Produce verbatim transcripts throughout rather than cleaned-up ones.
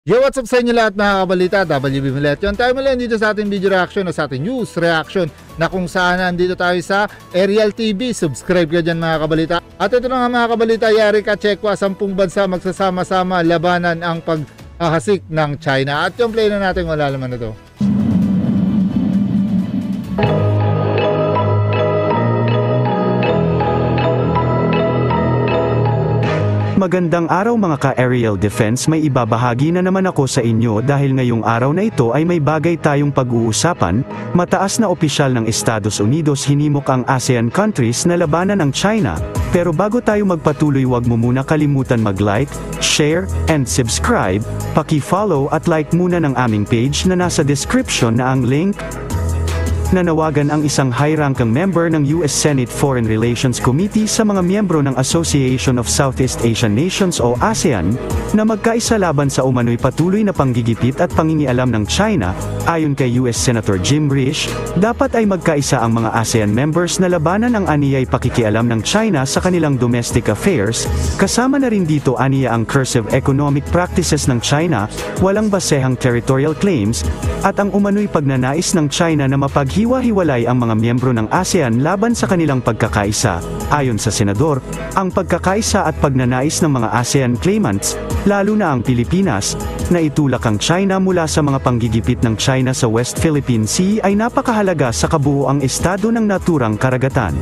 Yo, what's up sa inyo lahat mga kabalita, W B Milet. Yun tayo muli dito sa ating video reaction o sa ating news reaction na kung saan nandito tayo sa Aerial T V. Subscribe ka dyan mga kabalita. At ito na nga mga kabalita, yari ka Chekwa, sampung bansa magsasama-sama labanan ang paghahasik ng China. At yung play na natin wala naman na to. Magandang araw mga ka-aerial defense, may ibabahagi na naman ako sa inyo dahil ngayong araw na ito ay may bagay tayong pag-uusapan. Mataas na opisyal ng Estados Unidos hinimok ang ASEAN countries na labanan ang China. Pero bago tayo magpatuloy, wag mo muna kalimutan mag-like, share, and subscribe. Paki-follow at like muna ng aming page na nasa description na ang link. Nanawagan ang isang high-ranking member ng U S Senate Foreign Relations Committee sa mga miyembro ng Association of Southeast Asian Nations o ASEAN, na magkaisa laban sa umano'y patuloy na panggigipit at pangingialam ng China. Ayon kay U S Senator Jim Risch, dapat ay magkaisa ang mga ASEAN members na labanan ang aniyay pakikialam ng China sa kanilang domestic affairs, kasama na rin dito aniya ang cursive economic practices ng China, walang basehang territorial claims, at ang umano'y pagnanais ng China na mapaghi hiwa-hiwalay ang mga miyembro ng ASEAN laban sa kanilang pagkakaisa. Ayon sa senador, ang pagkakaisa at pagnanais ng mga ASEAN claimants, lalo na ang Pilipinas, na itulak ang China mula sa mga panggigipit ng China sa West Philippine Sea ay napakahalaga sa kabuuang estado ng naturang karagatan.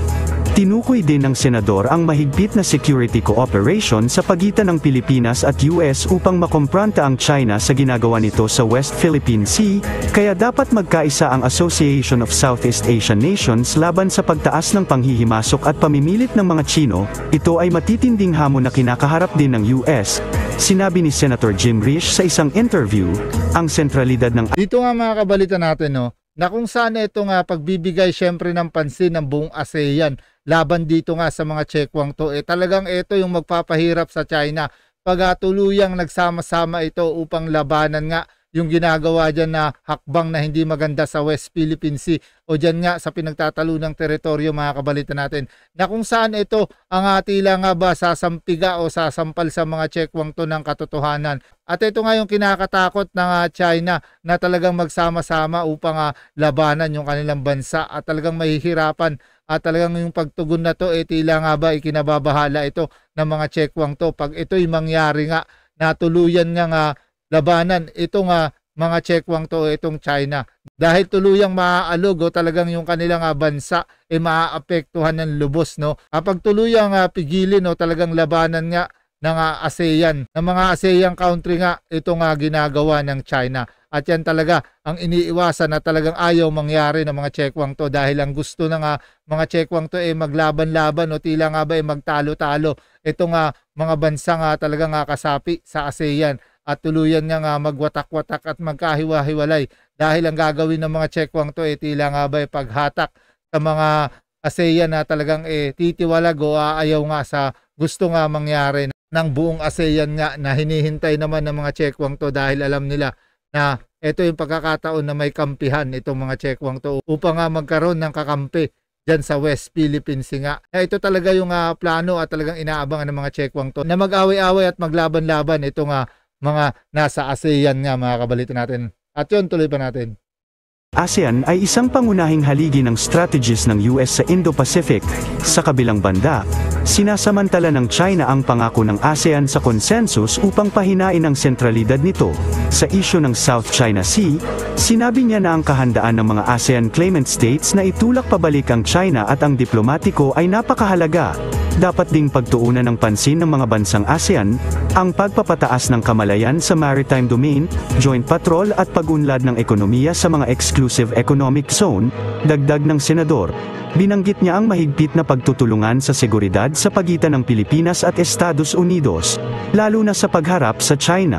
Tinukoy din ng senador ang mahigpit na security cooperation sa pagitan ng Pilipinas at U S upang makompranta ang China sa ginagawa nito sa West Philippine Sea, kaya dapat magkaisa ang Association of Southeast Asian Nations laban sa pagtaas ng panghihimasok at pamimilit ng mga Chino. Ito ay matitinding hamon na kinakaharap din ng U S. Sinabi ni Senator Jim Risch sa isang interview, ang sentralidad ng... Dito nga mga kabalita natin, no, na kung saan ito nga pagbibigay syempre ng pansin ng buong ASEAN laban dito nga sa mga Chekwang to, eh talagang ito yung magpapahirap sa China pag tuluyang nagsama-sama ito upang labanan nga yung ginagawa dyan na hakbang na hindi maganda sa West Philippine Sea o dyan nga sa pinagtatalo ng teritoryo mga kabalita natin, na kung saan ito ang tila nga ba sasampiga o sasampal sa mga Chekwang to ng katotohanan. At ito nga yung kinakatakot ng China na talagang magsama-sama upang uh, labanan yung kanilang bansa at talagang mahihirapan at talagang yung pagtugon na to eh tila nga ba ikinababahala ito ng mga Chekwang to pag ito'y mangyari nga na tuluyan nga nga labanan ito nga mga Chekwang to itong China, dahil tuluyang maaalog o talagang yung kanilang uh, bansa eh maaapektuhan ng lubos, no, kapag tuluyang uh, pigilin o talagang labanan nga ng uh, ASEAN, ng mga ASEAN country nga ito nga ginagawa ng China. At yan talaga ang iniiwasan na talagang ayaw mangyari ng mga Chekwang to, dahil ang gusto ng uh, mga Chekwang to eh maglaban-laban o tila nga ba eh magtalo-talo itong uh, mga bansa nga talagang uh, kasapi sa ASEAN at tuluyan nga nga magwatak-watak at magkahiwa-hiwalay, dahil ang gagawin ng mga Chekwang to eh tila nga ba eh paghatak sa mga ASEAN na talagang eh titiwalag o ayaw nga sa gusto nga mangyari ng buong ASEAN nga na hinihintay naman ng mga Chekwang to, dahil alam nila na ito yung pagkakataon na may kampihan itong mga Chekwang to upang nga magkaroon ng kakampi dyan sa West Philippine Sea nga. Na ito talaga yung uh, plano at talagang inaabangan ng mga Chekwang to na mag-away-away at maglaban-laban ito nga mga nasa ASEAN nga mga kabalita natin. At yun, tuloy pa natin. ASEAN ay isang pangunahing haligi ng strategies ng U S sa Indo-Pacific. Sa kabilang banda, sinasamantala ng China ang pangako ng ASEAN sa consensus upang pahinain ang sentralidad nito sa isyu ng South China Sea. Sinabi niya na ang kahandaan ng mga ASEAN claimant states na itulak pabalik ang China at ang diplomatiko ay napakahalaga. Dapat ding pagtuunan ng pansin ng mga bansang ASEAN ang pagpapataas ng kamalayan sa maritime domain, joint patrol at pag-unlad ng ekonomiya sa mga exclusive economic zone. Dagdag ng senador, binanggit niya ang mahigpit na pagtutulungan sa seguridad sa pagitan ng Pilipinas at Estados Unidos, lalo na sa pagharap sa China.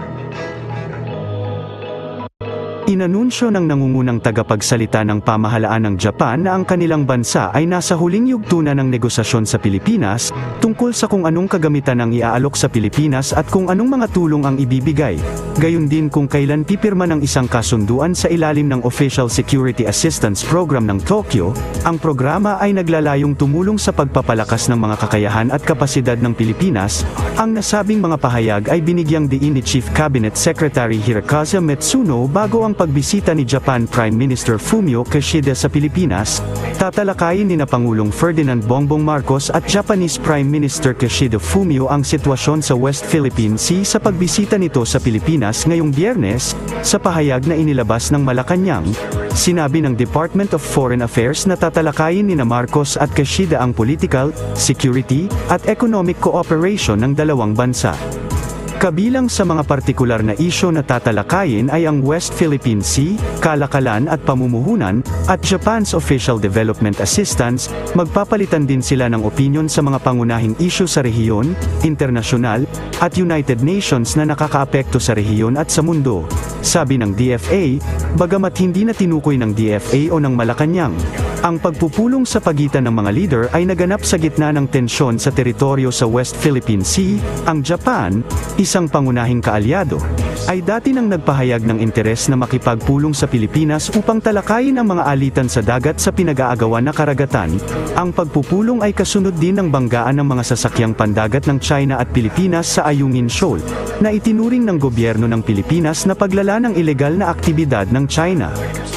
Inanunsyo ng nangungunang tagapagsalita ng pamahalaan ng Japan na ang kanilang bansa ay nasa huling yugto na ng negosasyon sa Pilipinas tungkol sa kung anong kagamitan ang iaalok sa Pilipinas at kung anong mga tulong ang ibibigay. gayon din kung kailan pipirma ng isang kasunduan sa ilalim ng Official Security Assistance Program ng Tokyo. Ang programa ay naglalayong tumulong sa pagpapalakas ng mga kakayahan at kapasidad ng Pilipinas. Ang nasabing mga pahayag ay binigyang diin ni Chief Cabinet Secretary Hirokazu Matsuno bago ang pagbisita ni Japan Prime Minister Fumio Kishida sa Pilipinas. Tatalakayin ni na Pangulong Ferdinand Bongbong Marcos at Japanese Prime Minister Kishida Fumio ang sitwasyon sa West Philippine Sea sa pagbisita nito sa Pilipinas ngayong Biyernes. Sa pahayag na inilabas ng Malacanang, sinabi ng Department of Foreign Affairs na tatalakayin ni na Marcos at Kishida ang political, security, at economic cooperation ng dalawang bansa. Kabilang sa mga partikular na isyo na tatalakayin ay ang West Philippine Sea, kalakalan at pamumuhunan, at Japan's Official Development Assistance. Magpapalitan din sila ng opinyon sa mga pangunahing isyu sa rehiyon, internasyonal, at United Nations na nakakaapekto sa rehiyon at sa mundo. Sabi ng D F A, bagamat hindi na tinukoy ng D F A o ng Malacanang, ang pagpupulong sa pagitan ng mga leader ay naganap sa gitna ng tensyon sa teritoryo sa West Philippine Sea. Ang Japan, isang pangunahing kaalyado, ay dati nang nagpahayag ng interes na makipagpulong sa Pilipinas upang talakayin ang mga alitan sa dagat sa pinag-aagawan na karagatan. Ang pagpupulong ay kasunod din ng banggaan ng mga sasakyang pandagat ng China at Pilipinas sa Ayungin Shoal, na itinuring ng gobyerno ng Pilipinas na paglala ng ilegal na aktibidad ng China.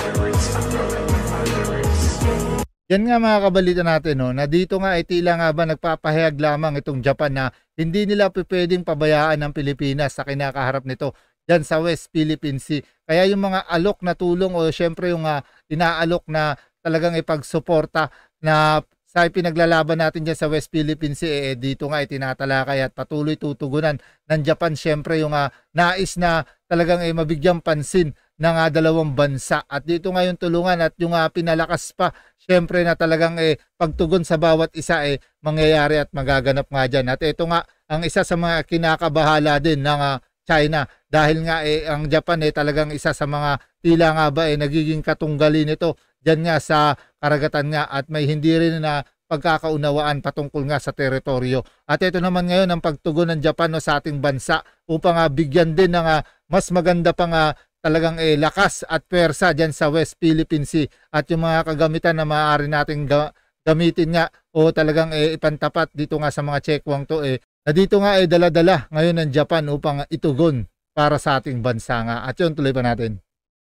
Yan nga mga kabalita natin, no, na dito nga ay tila nga ba nagpapahayag lamang itong Japan na hindi nila pwedeng pabayaan ng Pilipinas sa kinakaharap nito dyan sa West Philippine Sea. Kaya yung mga alok na tulong o syempre yung uh, inaalok na talagang ipagsuporta na sa pinaglalaban natin dyan sa West Philippine Sea, eh, dito nga ay tinatalakay at patuloy tutugunan ng Japan syempre yung uh, nais na talagang eh, mabigyang pansin ng uh, dalawang bansa. At dito nga yung tulungan at yung uh, pinalakas pa syempre na talagang eh, pagtugon sa bawat isa eh, mangyayari at magaganap nga dyan. At ito nga ang isa sa mga kinakabahala din ng uh, China dahil nga eh, ang Japan eh, talagang isa sa mga tila nga ba eh, nagiging katunggali nito dyan nga sa karagatan nga at may hindi rin na pagkakaunawaan patungkol nga sa teritoryo. At ito naman ngayon ang pagtugon ng Japan no, sa ating bansa upang uh, bigyan din ng uh, mas maganda pang uh, talagang eh, lakas at pwersa dyan sa West Philippine Sea at yung mga kagamitan na maaari nating ga gamitin nga o talagang eh, ipantapat dito nga sa mga checkwang to eh, na dito nga eh, dala-dala ngayon ng Japan upang itugon para sa ating bansa nga. At yun, tuloy pa natin.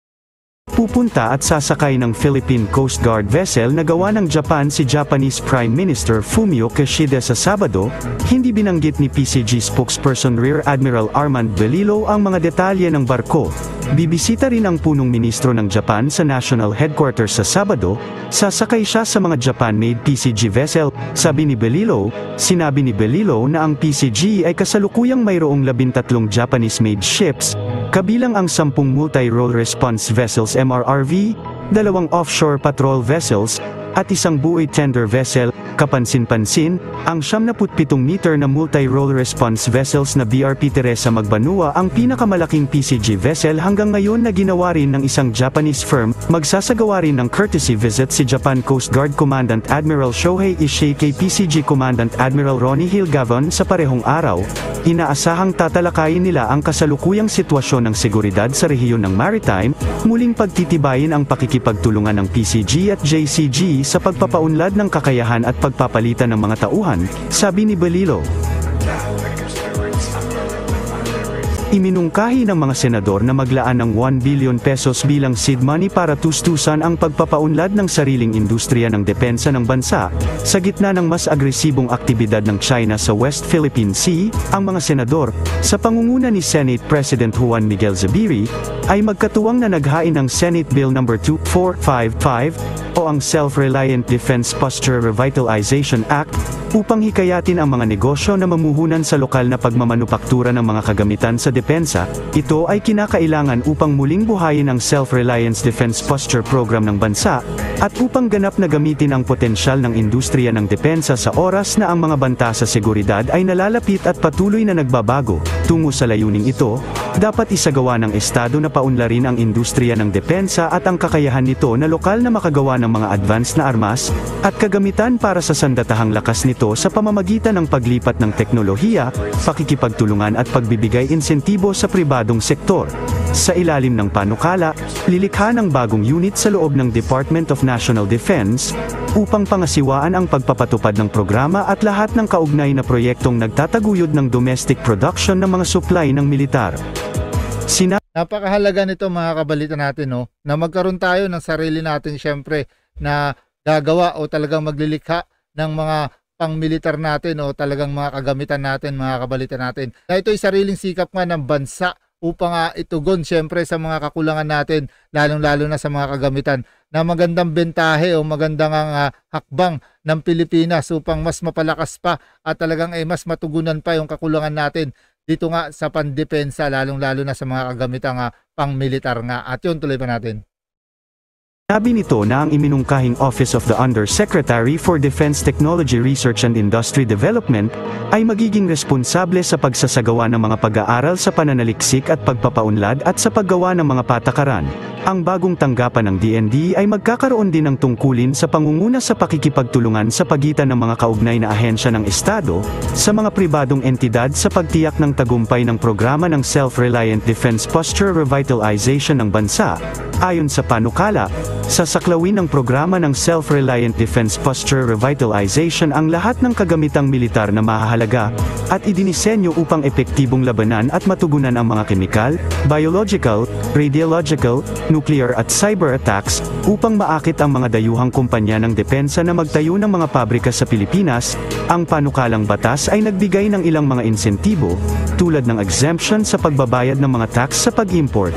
Pupunta at sasakay ng Philippine Coast Guard vessel na gawa ng Japan si Japanese Prime Minister Fumio Kishida sa Sabado. Hindi binanggit ni P C G spokesperson Rear Admiral Armand Belilo ang mga detalye ng barko. Bibisita rin ang punong ministro ng Japan sa National Headquarters sa Sabado. Sasakay siya sa mga Japan-made P C G vessel. Sabi ni Belilo, sinabi ni Belilo na ang P C G ay kasalukuyang mayroong labintatlong Japanese-made ships, kabilang ang sampung multi-role response vessels M R R V, dalawang offshore patrol vessels, at isang buoy tender vessel. Kapansin-pansin, ang siyamnapu't-pitong meter na multi-role response vessels na B R P Teresa Magbanua ang pinakamalaking P C G vessel hanggang ngayon na ginawa rin ng isang Japanese firm. Magsasagawa rin ng courtesy visit si Japan Coast Guard Commandant Admiral Shohei Ishii kay P C G Commandant Admiral Ronnie Hilgavon sa parehong araw. Inaasahang tatalakayin nila ang kasalukuyang sitwasyon ng seguridad sa rehiyon ng maritime, muling pagtitibayin ang pakikipagtulungan ng P C G at J C G sa pagpapaunlad ng kakayahan at pagpapalitan ng mga tauhan, sabi ni Belilo. Iminungkahi ng mga senador na maglaan ng one billion pesos bilang seed money para tustusan ang pagpapaunlad ng sariling industriya ng depensa ng bansa. Sa gitna ng mas agresibong aktibidad ng China sa West Philippine Sea, ang mga senador, sa pangunguna ni Senate President Juan Miguel Zubiri, ay magkatuwang na naghain ng Senate Bill number two four five five o ang Self-Reliant Defense Posture Revitalization Act upang hikayatin ang mga negosyo na mamuhunan sa lokal na pagmamanupaktura ng mga kagamitan sa depensa. Ito ay kinakailangan upang muling buhayin ang Self-Reliance Defense Posture Program ng bansa at upang ganap na gamitin ang potensyal ng industriya ng depensa sa oras na ang mga banta sa seguridad ay nalalapit at patuloy na nagbabago. Tungo sa layuning ito, dapat isagawa ng Estado na mapapaunlarin ang industriya ng depensa at ang kakayahan nito na lokal na makagawa ng mga advanced na armas, at kagamitan para sa sandatahang lakas nito sa pamamagitan ng paglipat ng teknolohiya, pakikipagtulungan at pagbibigay insentibo sa pribadong sektor. Sa ilalim ng panukala, lilikha ng bagong unit sa loob ng Department of National Defense, upang pangasiwaan ang pagpapatupad ng programa at lahat ng kaugnay na proyektong nagtataguyod ng domestic production ng mga supply ng militar. Sina- Napakahalaga nito mga kabalita natin, no, na magkaroon tayo ng sarili natin syempre na gagawa o talagang maglilikha ng mga pang-militar natin o talagang mga kagamitan natin, mga kabalita natin. Na ito'y sariling sikap nga ng bansa upang uh, itugon syempre sa mga kakulangan natin, lalong-lalo na sa mga kagamitan, na magandang bentahe o magandang uh, hakbang ng Pilipinas upang mas mapalakas pa at talagang eh, mas matugunan pa yung kakulangan natin dito nga sa pandepensa, lalong-lalo na sa mga kagamitang uh, pang-militar nga. At yun, tuloy pa natin. Sinabi nito na ang iminungkahing Office of the Undersecretary for Defense Technology Research and Industry Development ay magiging responsable sa pagsasagawa ng mga pag-aaral sa pananaliksik at pagpapaunlad at sa paggawa ng mga patakaran. Ang bagong tanggapan ng D N D ay magkakaroon din ng tungkulin sa pangunguna sa pakikipagtulungan sa pagitan ng mga kaugnay na ahensya ng Estado, sa mga pribadong entidad sa pagtiyak ng tagumpay ng programa ng Self-Reliant Defense Posture Revitalization ng bansa. Ayon sa panukala, sasaklawin ng programa ng Self-Reliant Defense Posture Revitalization ang lahat ng kagamitang militar na mahahalaga, at idinisenyo upang epektibong labanan at matugunan ang mga kemikal, biological, radiological, nuclear at cyber attacks, upang maakit ang mga dayuhang kumpanya ng depensa na magtayo ng mga pabrika sa Pilipinas. Ang panukalang batas ay nagbigay ng ilang mga insentibo, tulad ng exemption sa pagbabayad ng mga tax sa pag-import.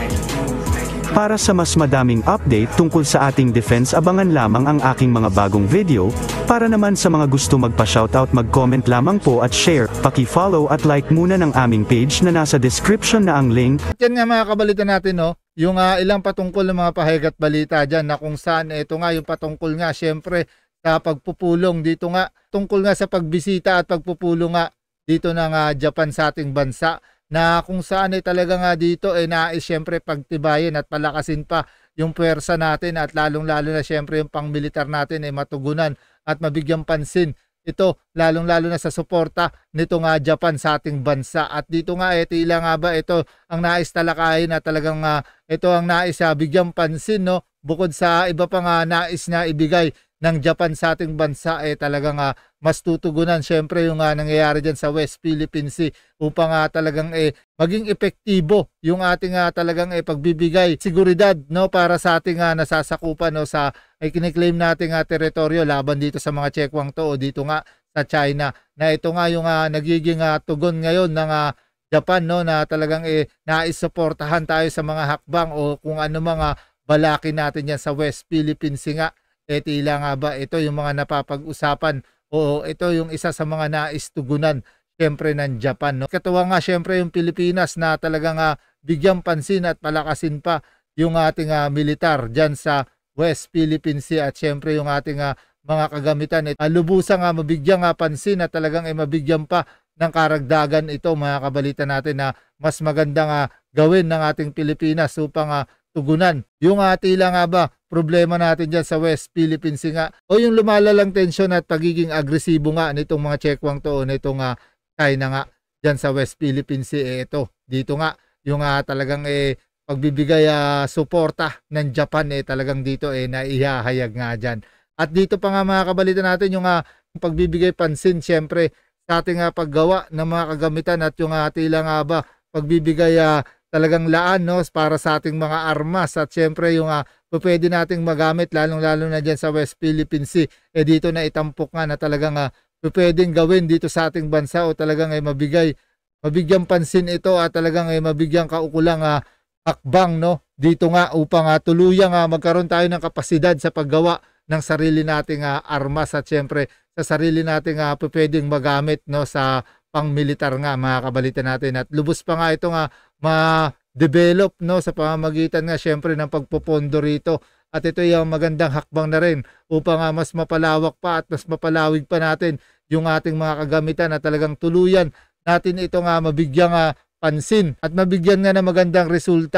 Para sa mas madaming update tungkol sa ating defense, abangan lamang ang aking mga bagong video. Para naman sa mga gusto magpa-shoutout, mag-comment lamang po at share, paki-follow at like muna ng aming page na nasa description na ang link. At yan nga mga kabalita natin, no, yung uh, ilang patungkol ng mga pahigat balita dyan na kung saan ito nga yung patungkol nga syempre sa pagpupulong dito nga, tungkol nga sa pagbisita at pagpupulong nga dito ng uh, Japan sa ating bansa, na kung saan ay talaga nga dito ay eh, nais syempre pagtibayin at palakasin pa yung puwersa natin at lalong-lalo na syempre yung pang-militar natin ay eh, matugunan at mabigyang pansin. Ito lalong-lalo na sa suporta nito nga Japan sa ating bansa. At dito nga eh, tila nga ba ito ang nais talakayin na talagang uh, ito ang nais uh, bigyang pansin, no, bukod sa iba pang uh, nais na ibigay ng Japan sa ating bansa eh talagang uh, mas tutugunan syempre yung uh, nangyayari dyan sa West Philippine Sea upang uh, talagang eh maging epektibo yung ating uh, talagang eh pagbibigay seguridad, no, para sa ating uh, nasasakupan, no, sa ay kiniklaim nating uh, teritoryo laban dito sa mga Chekwaang to o dito nga sa China, na ito nga yung uh, nagiging uh, tugon ngayon ng uh, Japan, no, na talagang eh naisuportahan tayo sa mga hakbang o kung ano mga balaki natin yan sa West Philippine Sea nga. Eh tila nga ba ito yung mga napapag-usapan o ito yung isa sa mga naistugunan syempre ng Japan, no? Katuwa nga syempre yung Pilipinas na talagang uh, bigyang pansin at palakasin pa yung ating uh, militar dyan sa West Philippine Sea at syempre yung ating uh, mga kagamitan. Eh, uh, lubusang uh, mabigyang uh, pansin at talagang eh, mabigyan pa ng karagdagan ito mga kabalita natin na mas magandang uh, gawin ng ating Pilipinas upang uh, tugunan yung uh, tila nga ba problema natin dyan sa West Philippine Sea nga o yung lumalalang tensyon at pagiging agresibo nga nitong mga Chekwaang to o nitong uh, China nga dyan sa West Philippine Sea. Eh, ito dito nga yung uh, talagang eh, pagbibigay uh, suporta ng Japan eh talagang dito eh naihahayag nga dyan. At dito pa nga mga kabalita natin yung uh, pagbibigay pansin syempre sa ating uh, paggawa ng mga kagamitan at yung uh, tila nga ba pagbibigay uh, talagang laan, no, para sa ating mga armas at syempre yung uh, pwede nating magamit lalong-lalo na dyan sa West Philippine Sea. Eh dito na itampok nga na talagang uh, pwedeng gawin dito sa ating bansa o talagang ay mabigay, mabigyang pansin ito at talagang ay mabigyang kaukulang uh, hakbang, no, dito nga upang uh, tuluyang uh, magkaroon tayo ng kapasidad sa paggawa ng sarili nating uh, armas at syempre sa sarili nating uh, pwedeng magamit, no, sa pang-militar nga mga kabalita natin. At lubos pa nga ito nga ma-develop, no, sa pamamagitan nga syempre ng pagpopondo rito. At ito yung magandang hakbang na rin upang uh, mas mapalawak pa at mas mapalawig pa natin yung ating mga kagamitan at talagang tuluyan natin ito nga mabigyang uh, pansin at mabigyan nga na magandang resulta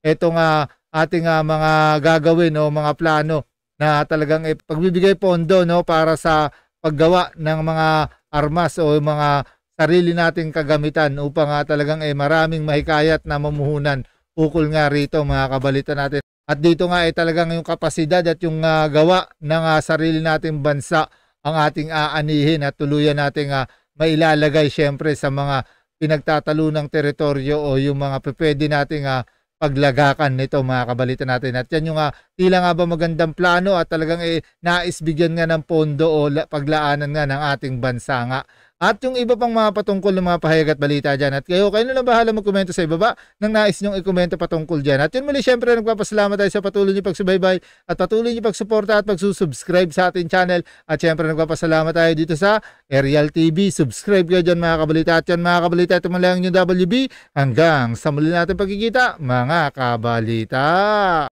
itong ah, ating ah, mga gagawin o mga plano na talagang eh, pagbibigay pondo, no, para sa paggawa ng mga armas o mga sarili nating kagamitan upang ah, talagang eh, maraming mahikayat na mamuhunan ukol nga rito, mga kabalita natin. At dito nga eh, talagang yung kapasidad at yung ah, gawa ng ah, sarili nating bansa ang ating aanihin at tuluyan nating ah, mailalagay syempre sa mga pinagtatalunang teritoryo o yung mga pwede nating ah, paglagakan nito, mga kabalita natin. At yan yung uh, tila nga ba magandang plano at talagang eh, nais bigyan nga ng pondo o la, paglaanan nga ng ating bansa nga. At yung iba pang mga patungkol ng mga pahayag at balita dyan. At kayo, kayo na lang bahala magkomento sa ibaba ng nais nyong ikomento patungkol dyan. At yun muli, syempre nagpapasalamat tayo sa patuloy niyo pagsubaybay at patuloy niyo pagsuporta at pagsusubscribe sa ating channel. At syempre nagpapasalamat tayo dito sa Aerial T V. Subscribe kayo dyan, mga kabalita. At yan, mga kabalita, ito man lang yung W B. Hanggang sa muli natin pagkikita, mga kabalita.